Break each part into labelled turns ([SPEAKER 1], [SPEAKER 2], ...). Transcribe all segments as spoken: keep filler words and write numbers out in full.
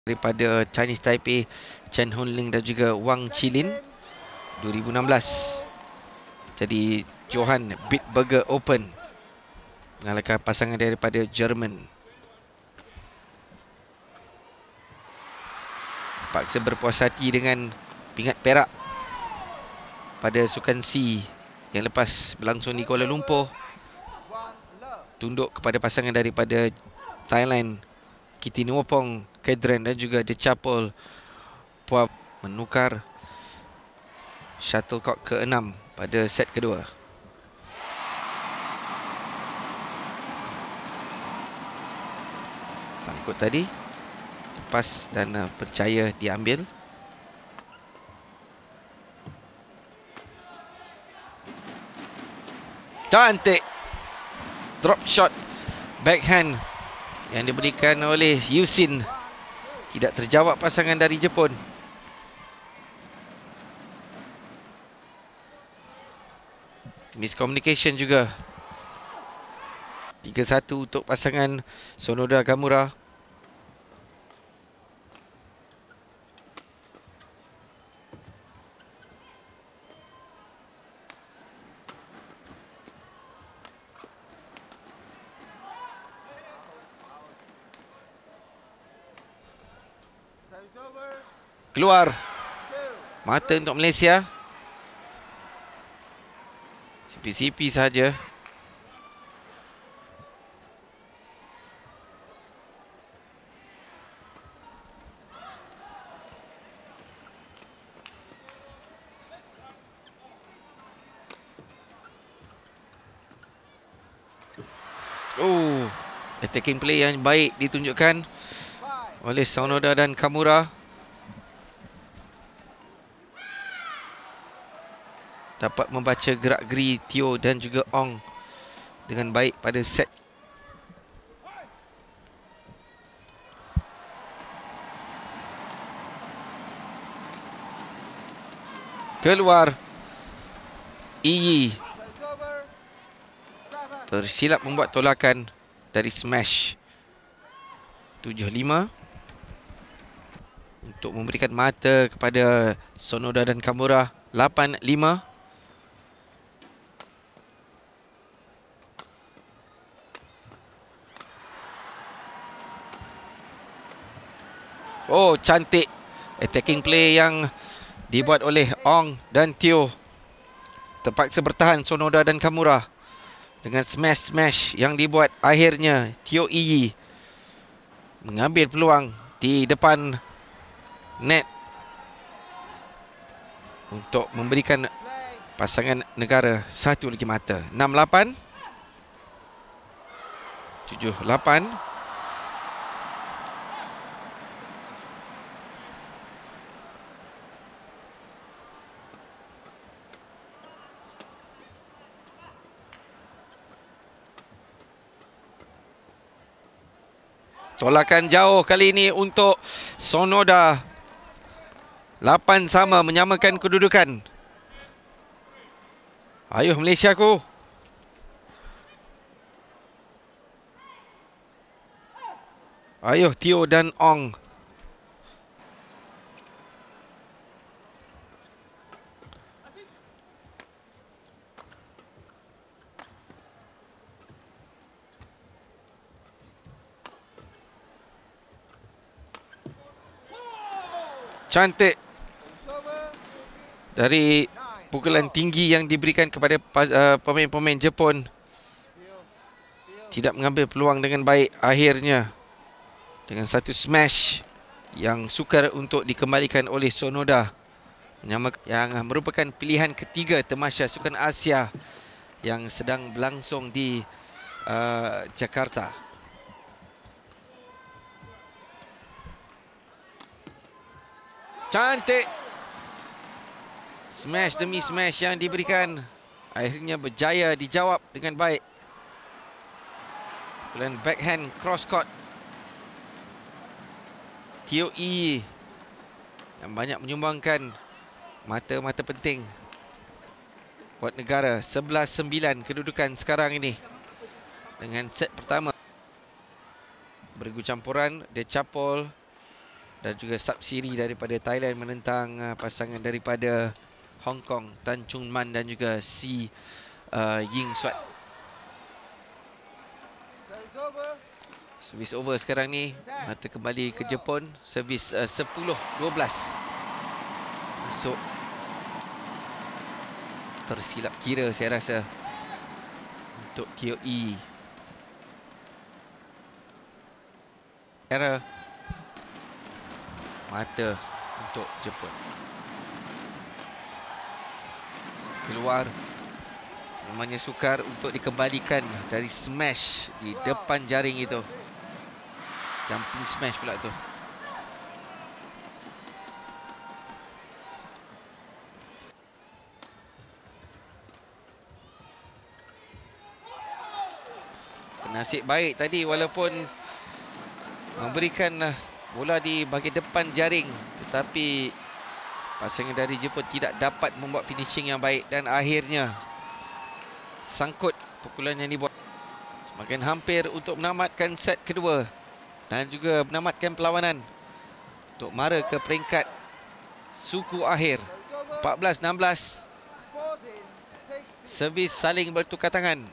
[SPEAKER 1] daripada Chinese Taipei, Chen Hunling dan juga Wang Qilin dua ribu enam belas. Jadi Johan Bitburger Open mengalahkan pasangan daripada Jerman. Paksa berpuas hati dengan pingat perak pada Sukan C yang lepas berlangsung di Kuala Lumpur. Tunduk kepada pasangan daripada Thailand, Kittinuapong Kedren dan juga Dechapol Puap menukar shuttlecock ke enam pada set kedua. Sangkut tadi lepas dan uh, percaya diambil. Cantik drop shot backhand yang diberikan oleh Yusin. Tidak terjawab pasangan dari Jepun. Miscommunication juga. tiga satu untuk pasangan Sonoda Kamura. Keluar mata untuk Malaysia. Sipi-sipi saja. Oh, attacking play yang baik ditunjukkan oleh Sonoda dan Kamura. Dapat membaca gerak-geri Teo dan juga Ong dengan baik pada set. Keluar Iyi. Tersilap membuat tolakan dari smash. tujuh lima untuk memberikan mata kepada Sonoda dan Kamura. lapan lima. Oh, cantik attacking play yang dibuat oleh Ong dan Teo. Terpaksa bertahan Sonoda dan Kamura dengan smash-smash yang dibuat. Akhirnya Teo Iyi mengambil peluang di depan net untuk memberikan pasangan negara satu lagi mata. enam lapan. tujuh lapan. Tolakan jauh kali ini untuk Sonoda. lapan sama menyamakan kedudukan. Ayuh Malaysia ku. Ayuh Teo dan Ong. Cantik dari pukulan tinggi yang diberikan kepada uh, pemain-pemain Jepun. Tidak mengambil peluang dengan baik. Akhirnya dengan satu smash yang sukar untuk dikembalikan oleh Sonoda, yang merupakan pilihan ketiga Tamasya Sukan Asia yang sedang berlangsung di uh, Jakarta. Cantik smash demi smash yang diberikan. Akhirnya berjaya dijawab dengan baik. Pukulan backhand cross court Teo Iyi yang banyak menyumbangkan mata-mata penting buat negara. Sebelas sembilan kedudukan sekarang ini dengan set pertama. Bergu campuran Dechapol dan juga subsiri daripada Thailand menentang uh, pasangan daripada Hong Kong, Tan Chung Man dan juga Si uh, Ying Swat. Servis over sekarang ni. Mata kembali ke Jepun. Servis uh, sepuluh dua belas. Masuk. Tersilap kira saya rasa untuk T O E. Error. Mata untuk Jepun. Keluar. Namanya sukar untuk dikembalikan dari smash di depan jaring itu. Jumping smash pula tu. Nasib baik tadi walaupun memberikan bola di bahagian depan jaring, tetapi pasangan dari Jepun tidak dapat membuat finishing yang baik dan akhirnya sangkut pukulan yang dibuat. Semakin hampir untuk menamatkan set kedua dan juga menamatkan perlawanan untuk mara ke peringkat suku akhir. empat belas enam belas. Servis saling bertukar tangan.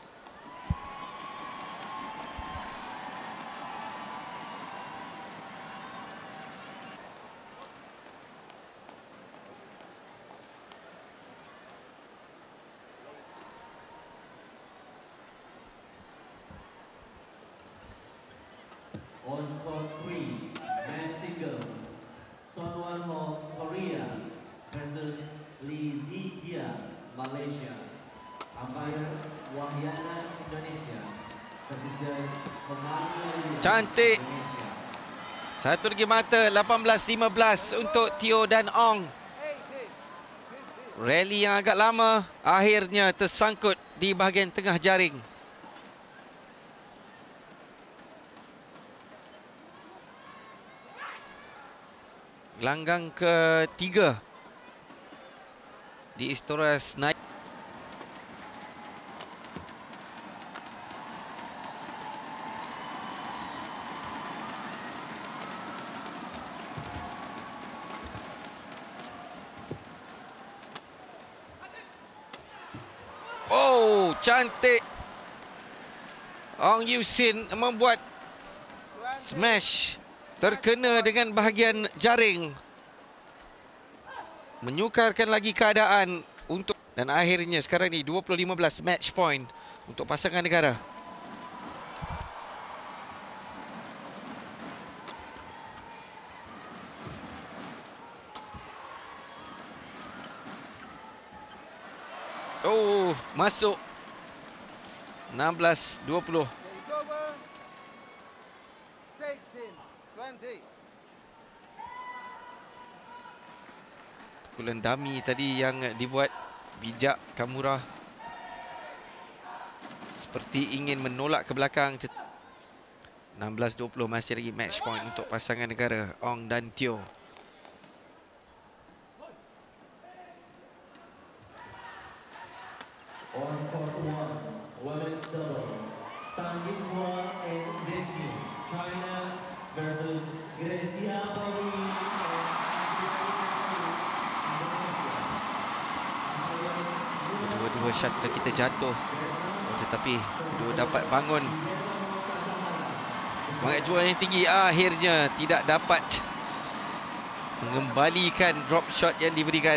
[SPEAKER 2] On court three, men's single, Son Wan Ho, Korea versus Lee Zijia, Malaysia. Umpire Wahyana, Indonesia. Servis dari Komaria,
[SPEAKER 1] cantik.
[SPEAKER 2] Indonesia.
[SPEAKER 1] Satu lagi mata. Lapan belas lima belas untuk Teo dan Ong. Rally yang agak lama akhirnya tersangkut di bahagian tengah jaring. Gelanggang ketiga di Istora Senayan. Oh, cantik. Ong Yusin membuat smash terkena dengan bahagian jaring, menyukarkan lagi keadaan untuk, dan akhirnya sekarang ni dua puluh lima belas match point untuk pasangan negara. Oh, masuk. enam belas dua puluh. Pukulan dummy tadi yang dibuat bijak Kamura, seperti ingin menolak ke belakang. enam belas dua puluh, masih lagi match point untuk pasangan negara Ong dan Teo.
[SPEAKER 2] On court one, women's double, Tan Yinghua and Zhenyu, China versus Gracia Pauli and
[SPEAKER 1] Dua-dua shuttle kita jatuh, tetapi dua dapat bangun. Semangat juang yang tinggi akhirnya tidak dapat mengembalikan drop shot yang diberikan.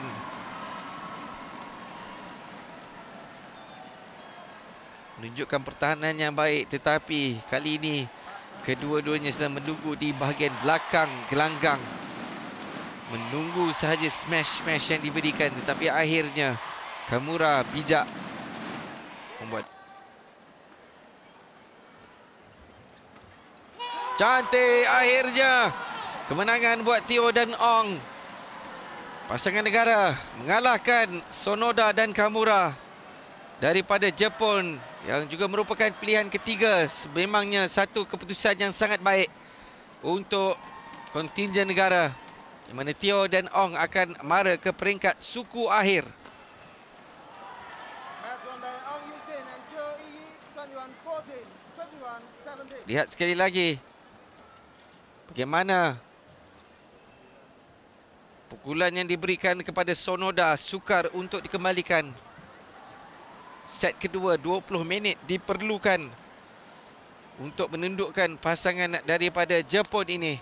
[SPEAKER 1] Menunjukkan pertahanan yang baik, tetapi kali ini kedua-duanya sedang menunggu di bahagian belakang gelanggang, menunggu sahaja smash-smash yang diberikan, tetapi akhirnya Kamura bijak membuat. Cantik, akhirnya kemenangan buat Teo dan Ong. Pasangan negara mengalahkan Sonoda dan Kamura daripada Jepun, yang juga merupakan pilihan ketiga. Sememangnya satu keputusan yang sangat baik untuk kontingen negara, di mana Teo dan Ong akan mara ke peringkat suku akhir. Lihat sekali lagi bagaimana Pukulan yang diberikan kepada Sonoda sukar untuk dikembalikan. Set kedua, dua puluh minit diperlukan untuk menundukkan pasangan daripada Jepun ini.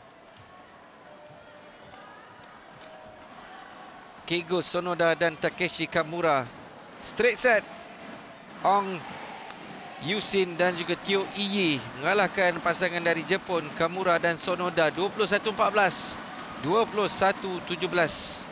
[SPEAKER 1] Keigo Sonoda dan Takeshi Kamura. Straight set. Ong Yusin dan juga Teo Iyi mengalahkan pasangan dari Jepun, Kamura dan Sonoda, dua puluh satu empat belas, dua puluh satu tujuh belas.